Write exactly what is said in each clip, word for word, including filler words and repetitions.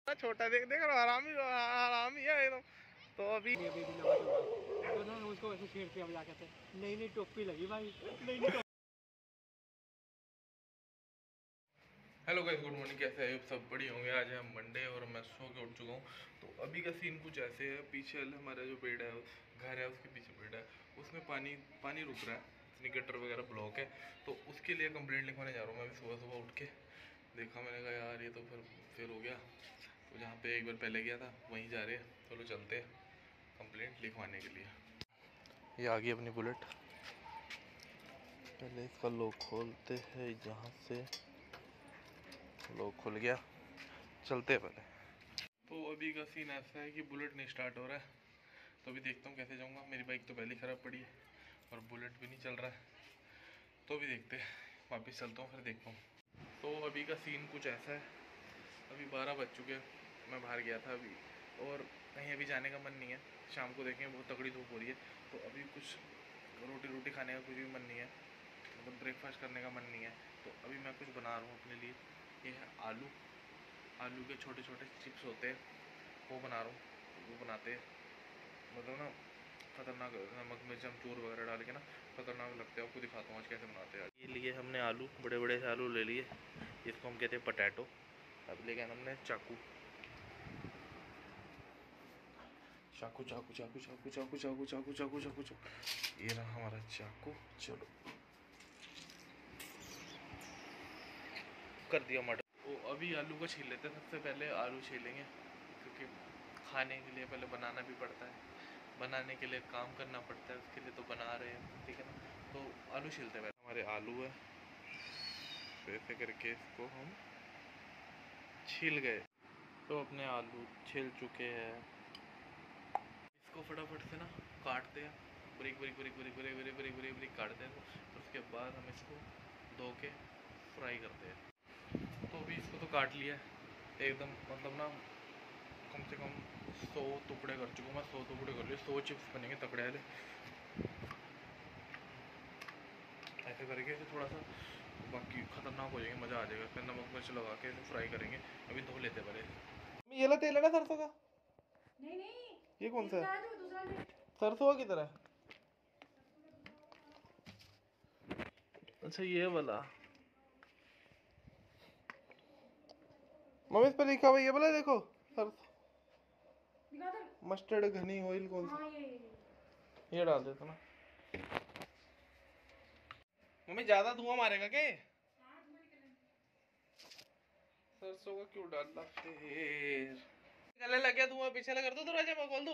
छोटा देख देख आराम ही आराम ही है एकदम। तो अभी अभी भी नवा चल रहा तो ना उसको वैसे छेड़ते अब जाके नई नई टोपी लगी भाई, नई नई। Hello guys, good morning. कैसे हैं आप सब? बढ़िया होंगे। आज है मंडे और मैं सो के उठ चुका हूँ। तो अभी का सीन कुछ ऐसे है। पीछे हमारा जो पेड़ है, घर है, उसके पीछे पेड़ है, उसमें पानी पानी रुक रहा है। इतनी गटर वगैरह ब्लॉक है, तो उसके लिए कंप्लेंट लिखवाने जा रहा हूँ मैं। अभी सुबह सुबह उठ के देखा, मैंने कहा यार ये तो फिर फिर हो गया। तो जहाँ पे एक बार पहले गया था वहीं जा रहे हैं। चलो चलते हैं कंप्लेंट लिखवाने के लिए। ये आ गई अपनी बुलेट। पहले इसका लॉक खोलते हैं, जहाँ से लॉक खुल गया। चलते हैं पहले। तो अभी का सीन ऐसा है कि बुलेट नहीं स्टार्ट हो रहा है। तो अभी देखता हूँ कैसे जाऊँगा। मेरी बाइक तो पहले ख़राब पड़ी है और बुलेट भी नहीं चल रहा है। तो अभी देखते हैं, वापस चलता हूँ फिर देखता हूँ। तो अभी का सीन कुछ ऐसा है। अभी बारह बज चुके हैं। मैं बाहर गया था अभी, और कहीं अभी जाने का मन नहीं है। शाम को देखेंगे, बहुत तगड़ी धूप हो रही है। तो अभी कुछ रोटी रोटी खाने का कुछ भी मन नहीं है, मतलब ब्रेकफास्ट करने का मन नहीं है। तो अभी मैं कुछ बना रहा हूँ अपने लिए। ये है आलू आलू के छोटे छोटे चिप्स होते हैं, वो बना रहा हूँ। वो बनाते हैं मतलब ना खतरनाक, नमक मिर्च अमचूर वगैरह डाल के ना खतरनाक लगते हैं। आपको दिखाता हूँ आज कैसे बनाते हैं। ये लिए हमने आलू, बड़े बड़े से आलू ले लिए। इसको हम कहते हैं पटैटो। अब ले गए हमने चाकू चाकू चाकू चाकू चाकू चाकू चाकू चाकू चाकू चाकू चाकू ये रहा हमारा चाकू। चलो कर दिया मटर। तो अभी आलू को छील लेते हैं। सबसे पहले आलू छीलेंगे, क्योंकि खाने के लिए पहले बनाना भी पड़ता है, बनाने के लिए काम करना पड़ता है, उसके लिए तो बना रहे हैं, ठीक है ना। तो आलू छीलते हैं। हमारे आलू है, ऐसे करके इसको हम छील गए। तो अपने आलू छील चुके हैं। इसको फटाफट से ना काटते हैं, बरीक बरीक बरीक बरीक बरीक बरीक बरीक बरीक बरीक काटते हैं। तो उसके बाद हम इसको धो के फ्राई करते हैं। तो अभी इसको तो काट लिया है एकदम, मतलब ना कम से कम सौ टुकड़े कर चुका हूँ मैं। सौ टुकड़े कर लिए, सौ चिप्स बनेंगे तकड़े वाले। ऐसे करके तो थोड़ा सा बाकी खतरनाक हो जाएंगे, मज़ा आ जाएगा। फिर नमक मिर्च लगा के फ्राई करेंगे। अभी धो लेते पहले। ये ला तेल है ना सरसों का? नहीं नहीं, ये कौन सा है? तो दूसरा ले। सरसों का किधर है? अच्छा ये वाला। मम्मी इस पर लिखा हुआ ये वाला देखो, सरसों मस्टर्ड घनी ऑयल कौन सा? हाँ, ये ये डाल देता ना। मम्मी ज्यादा धुआं मारेगा क्या? सरसों का क्यों डालना फिर? निकलने लग गया धुआं, पीछे लगा कर दो दरवाजा, मैं खोल दूं।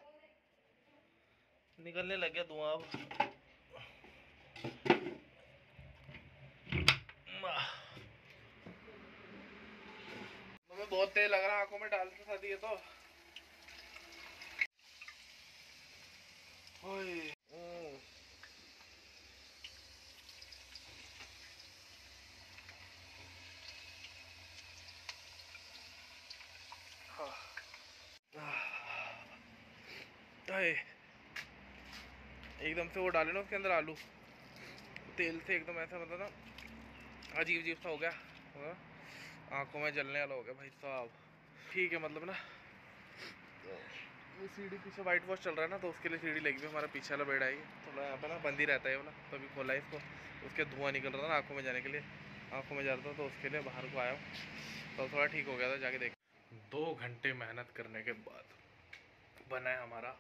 निकलने लग गया धुआं अब। मम्मी बहुत तेज लग रहा है, आंखों में डालते साथ ये तो। ओए एकदम से वो डाले ना उसके अंदर आलू, तेल से एकदम ऐसा मतलब ना अजीब अजीब सा हो गया, आंखों में जलने वाला हो गया भाई साहब। ठीक है, मतलब ना ये सीढ़ी पीछे वाइट वॉश चल रहा है ना, तो उसके लिए सीढ़ी लगी हुई। हमारा पीछे वाला बेड है, ये थोड़ा यहाँ पे ना बंद ही रहता है वाला। तो अभी खोला है इसको, उसके धुआं निकल रहा था ना आंखों में जाने के लिए, आंखों में जा रहा था, तो उसके लिए बाहर को आया हूँ। तो थोड़ा ठीक हो गया था, जाके देख। दो घंटे मेहनत करने के बाद बना है हमारा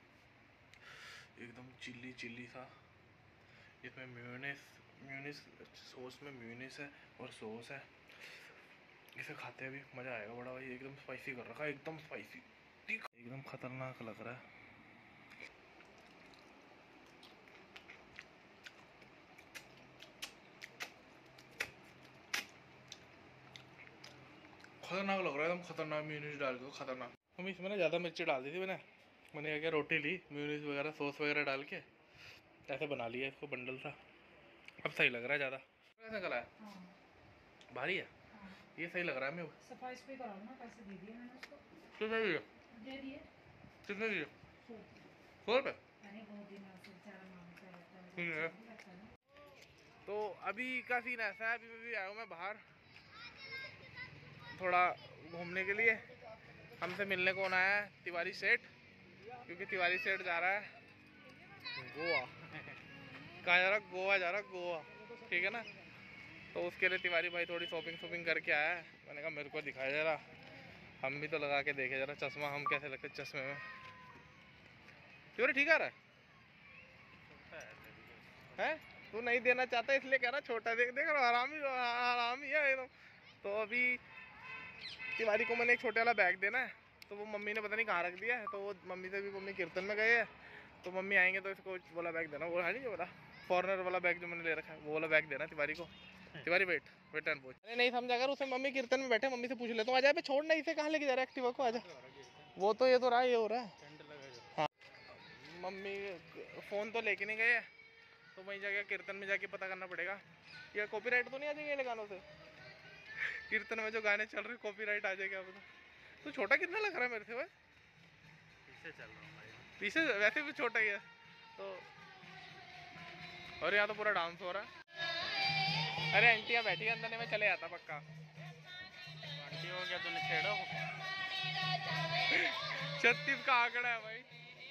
एकदम चिल्ली चिल्ली सा। इसमें म्यूनिस म्यूनिस सॉस में म्यूनिस है और सॉस है। इसे खाते हैं, अभी मज़ा आएगा बड़ा भाई। एकदम स्पाइसी कर रखा है, एकदम स्पाइसी, एकदम खतरनाक लग रहा है। खतरनाक लग रहा है, एकदम खतरनाक। म्यूनिस डाल के खतरनाक। हम इसमें ना ज़्यादा मिर्ची डाल दी थी मैंने। मैंने क्या किया, रोटी ली, म्यूनिस वगैरह सॉस वगैरह डाल के ऐसे बना लिया इसको बंडल सा। अब सही लग रहा है ज़्यादा। कैसा गला है? हाँ। भारी है। हाँ। ये सही लग रहा है मेरे। सफाई पे कराओ ना, पैसे दे दिए मैंने उसको। कितने दिए? दे दिए। कितने दिए? सौ। सौ रुपये? अरे बहुत दिन से बेचारा मांगता रहता है। ठीक है। तो अभी का सीन ऐसा है, अभी भी आया हूँ मैं बाहर थोड़ा घूमने के लिए। हमसे मिलने कौन आया है? तिवारी सेठ, क्योंकि तिवारी सेठ जा रहा है गोवा। कहाँ जा रहा? गोवा जा रहा, गोवा, ठीक है ना। तो उसके लिए तिवारी भाई थोड़ी शॉपिंग शॉपिंग करके आया है। मैंने कहा मेरे को दिखाया जरा, हम भी तो लगा के देखे जरा चश्मा, हम कैसे लगते चश्मे में। तिवारी ठीक आ रहा है? तू नहीं देना चाहता इसलिए कह रहा छोटा, देख देख आराम ही आराम ही है एकदम। तो अभी तिवारी को मैंने एक छोटे वाला बैग देना है, तो वो मम्मी ने पता नहीं कहाँ रख दिया है। तो वो मम्मी से भी, मम्मी कीर्तन में गए हैं, तो मम्मी आएंगे तो इसको वाला बैग देना। वो है नहीं जो वाला फॉरनर वाला बैग जो मैंने ले रखा है, वो वाला बैग देना तिवारी को। Tiwari wait wait and watch. अरे नहीं समझा, अगर उसे मम्मी कीर्तन में बैठे, मम्मी से पूछ ले तो आ जाए। छोड़ ना इसे, कहाँ लेके जा रहा है एक्टिवा को, आजा। वो तो ये तो रहा, ये हो रहा है। हाँ मम्मी फ़ोन तो लेके नहीं गए, तो वहीं जाके कीर्तन में जाके पता करना पड़ेगा। ये कॉपीराइट तो नहीं आ जाएगा इन गानों से? कीर्तन में जो गाने चल रहे कॉपीराइट आ जाएगा पता। तो छोटा कितना लग रहा है मेरे से? भाई पीछे चल रहा हूँ भाई, पीछे वैसे भी छोटा ही है तो। और यहाँ तो पूरा डांस हो रहा है। अरे आंटियाँ बैठी है अंदर, मैं चले आता पक्का। आंटी हो गया तूने छेड़ा हो। छत्तीस का आंकड़ा है भाई।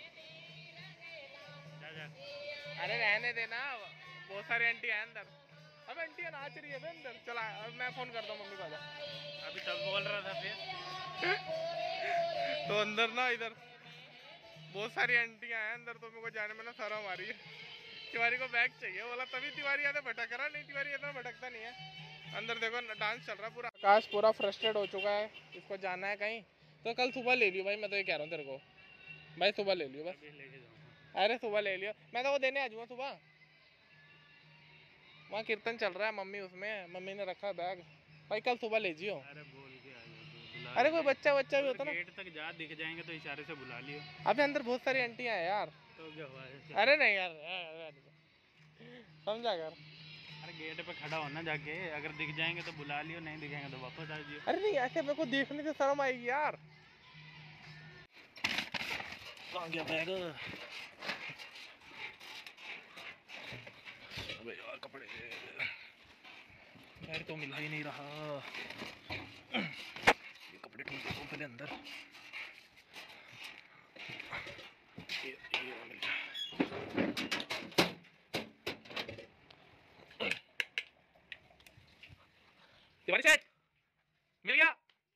जा जा। अरे रहने देना, बहुत सारी आंटी है अंदर। अब आंटियाँ नाच रही है अंदर। चला अब मैं फोन करता हूँ मम्मी को, आजा। अभी तब बोल रहा था फिर। तो अंदर ना, इधर बहुत सारी आंटियाँ हैं अंदर, तो मेरे को जाने में ना शर्म आ रही है। तिवारी को बैग चाहिए बोला, तभी तिवारी आते भटक रहा, नहीं तिवारी इतना भटकता नहीं है। अंदर देखो डांस चल रहा पूरा। आकाश पूरा फ्रस्ट्रेट हो चुका है, इसको जाना है कहीं, तो कल सुबह ले लियो भाई। मैं तो ये कह रहा हूँ तेरे को भाई, सुबह ले लियो बस। अरे सुबह ले लियो, मैं तो वो देने आ जाऊँगा सुबह। वहाँ कीर्तन चल रहा है, मम्मी उसमें, मम्मी ने रखा है बैग भाई, कल सुबह ले जियो। अरे बोल के आ जाओ। अरे कोई बच्चा बच्चा भी होता ना, गेट तक जा दिख जाएंगे तो इशारे से बुला लियो। अबे अंदर बहुत सारी आंटियां हैं यार। तो क्या हुआ है? अरे नहीं यार, समझा कर। अरे गेट पे खड़ा होना जाके, अगर दिख जाएंगे तो बुला लियो, नहीं दिखेंगे तो वापस आ जाइए। अरे नहीं, ऐसे मेरे को देखने से शर्म आएगी यार। कहाँ गया बैग? अबे यार कपड़े यार तो मिला ही नहीं रहा। ये कपड़े ठीक करो पहले अंदर। ये, ये मिल गया। तिवारी सेठ मिल गया।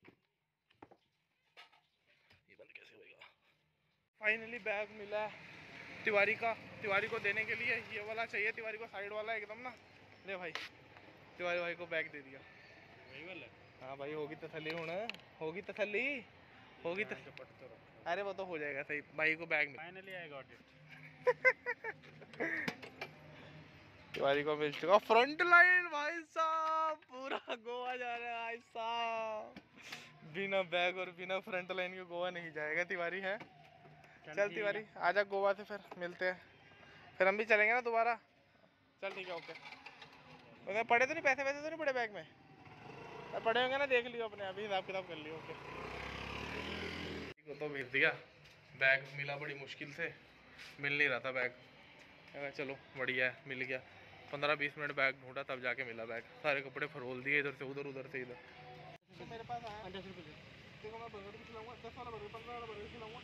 ये बंद कैसे होएगा? फाइनली बैग मिला है तिवारी का, तिवारी को देने के लिए। ये वाला चाहिए तिवारी को, साइड वाला एकदम ना। ले भाई, तिवारी भाई को बैग दे दिया। वही वाला? हाँ भाई, होगी तसल्ली, होना होगी तसल्ली, होगी तो। अरे वो तो हो जाएगा सही, भाई को बैग मिल। Finally I got it. Tiwari को मिल चुका फ्रंट लाइन भाई साहब, पूरा गोवा जा रहा है भाई साहब। बिना बैग और बिना फ्रंट लाइन के गोवा नहीं जाएगा तिवारी है। चल तिवारी आजा गोवा से, फिर मिलते हैं, फिर हम भी चलेंगे ना दोबारा। चल ठीक है, ओके। उसमें पड़े तो नहीं पैसे, वैसे तो नहीं पड़े बैग में? पड़े होंगे ना, देख लियो अपने, अभी हिसाब किताब कर लियो। ओके को तो भेज दिया, बैग मिला बड़ी मुश्किल से, मिल नहीं रहा था बैग। चलो बढ़िया है, मिल गया। पंद्रह बीस मिनट बैग ढूंढा तब जाके मिला बैग। सारे कपड़े फरोल दिए इधर से उधर, उधर से इधर। तो मेरे पास आया दस रुपये, देखो मैं बर्गर भी खिलाऊंगा, दस वाला बर्गर, पंद्रह वाला बर्गर खिलाऊंगा।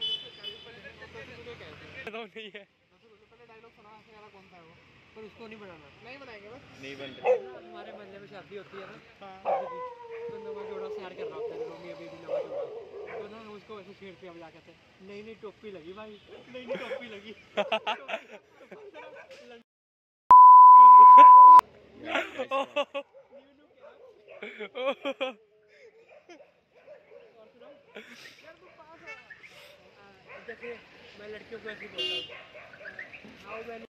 तो नहीं है, पहले डायलॉग सुना वाला कौन सा है वो? पर उसको नहीं बनाना, नहीं बनाएंगे बस, नहीं बन रहा। हमारे बदले में शादी होती है ना, तो नवा जोड़ा शेयर कर रहा होता है, रोमी अभी भी नवा जोड़ा, तो ना उसको ऐसे छेड़ते हम जाके, नई नई टोपी लगी भाई, नई नई टोपी लगी। देखिए मैं लड़कियों को ऐसे बोल रहा हूँ।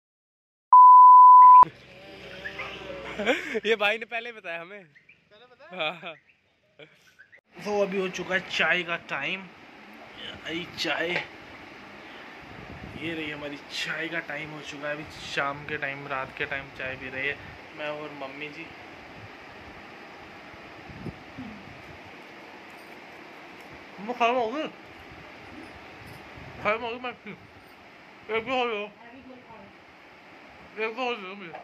ये भाई ने पहले बताया हमें, पहले बताया? हाँ। तो अभी हो चुका है चाय का टाइम। आई चाय, ये रही हमारी चाय का टाइम हो चुका है। अभी शाम के टाइम, रात के टाइम चाय पी रही है मैं और मम्मी जी। मैं खा होगी, खा होगी मैं, एक भी हो गया, एक भी हो गया मुझे।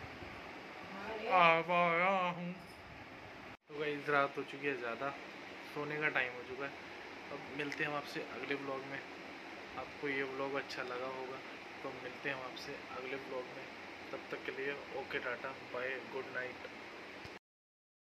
आ पाया हूँ। तो गाइस रात हो चुकी है ज़्यादा, सोने का टाइम हो चुका है। अब मिलते हैं हम आपसे अगले ब्लॉग में। आपको ये ब्लॉग अच्छा लगा होगा तो मिलते हैं हम आपसे अगले ब्लॉग में। तब तक के लिए okay, tata, bye, good night.